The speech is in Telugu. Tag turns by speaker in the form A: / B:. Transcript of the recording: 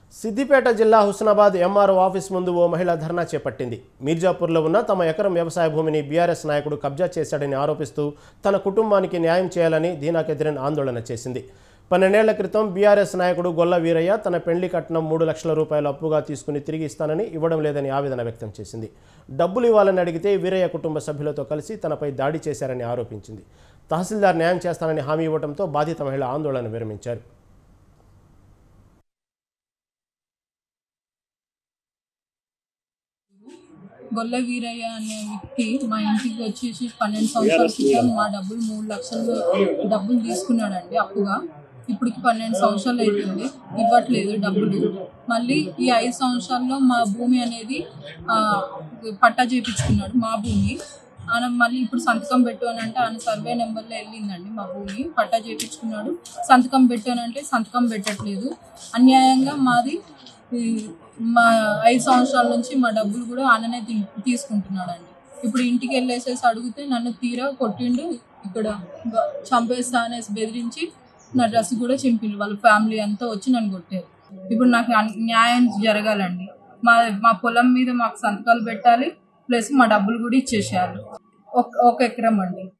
A: సిద్దిపేట జిల్లా హుస్నాబాద్ ఎంఆర్ఓ ఆఫీస్ ముందు ఓ మహిళ ధర్నా చేపట్టింది. మీర్జాపూర్లో ఉన్న తమ ఎకరం వ్యవసాయ భూమిని బీఆర్ఎస్ నాయకుడు కబ్జా చేశాడని ఆరోపిస్తూ తన కుటుంబానికి న్యాయం చేయాలని దీనాకెదిరిన్ ఆందోళన చేసింది. 12 ఏళ్ల క్రితం బీఆర్ఎస్ నాయకుడు గొల్ల వీరయ్య తన పెండ్లి కట్నం 3 లక్షల రూపాయలు అప్పుగా తీసుకుని తిరిగి ఇస్తానని ఇవ్వడం లేదని ఆవేదన వ్యక్తం చేసింది. డబ్బులు ఇవ్వాలని అడిగితే వీరయ్య కుటుంబ సభ్యులతో కలిసి తనపై దాడి చేశారని ఆరోపించింది. తహసీల్దార్ న్యాయం చేస్తానని హామీ ఇవ్వడంతో బాధిత మహిళ ఆందోళన విరమించారు.
B: గొల్ల వీరయ్య అనే వ్యక్తి మా ఇంటికి వచ్చేసి 12 సంవత్సరాల క్రితం మా డబ్బులు 3 లక్షలు డబ్బులు తీసుకున్నాడండి అప్పుగా. ఇప్పటికి 12 సంవత్సరాలు అవుతుంది, ఇవ్వట్లేదు డబ్బులు. మళ్ళీ ఈ 5 సంవత్సరాల్లో మా భూమి అనేది పట్టా చేయించుకున్నాడు. మా భూమి ఆయన మళ్ళీ ఇప్పుడు సంతకం పెట్టు అని అంటే ఆయన సర్వే నెంబర్లో వెళ్ళిందండి. మా భూమి పట్టా చేయించుకున్నాడు, సంతకం పెట్టు అని అంటే సంతకం పెట్టట్లేదు. అన్యాయంగా మాది మా 5 సంవత్సరాల నుంచి మా డబ్బులు కూడా ఆయననే తీసుకుంటున్నాడండి. ఇప్పుడు ఇంటికి వెళ్ళేసేసి అడిగితే నన్ను తీరా కొట్టిండు, ఇక్కడ చంపేస్తా అనేసి బెదిరించి నా డ్రెస్ కూడా చింపిండు. వాళ్ళ ఫ్యామిలీ అంతా వచ్చి నన్ను కొట్టారు. ఇప్పుడు నాకు న్యాయం జరగాలండి. మా పొలం మీద మాకు సంతకాలు పెట్టాలి, ప్లస్ మా డబ్బులు కూడా ఇచ్చేసేయాలి. ఒక ఎకరం అండి.